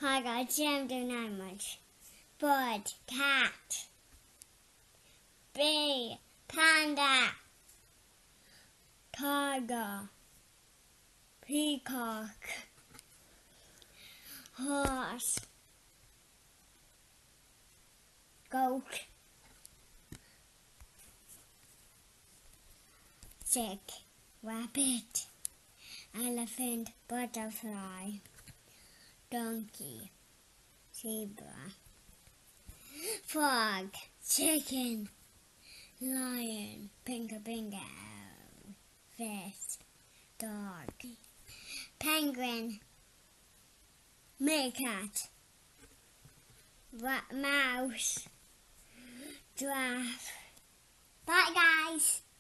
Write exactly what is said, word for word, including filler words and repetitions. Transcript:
Hi guys, I'm doing that much. Bird, cat, bee, panda, tiger, peacock, horse, goat, chick, rabbit, elephant, butterfly, donkey, zebra, frog, chicken, lion, pinga pinga, fish, dog, penguin, meerkat, mouse, giraffe. Bye guys!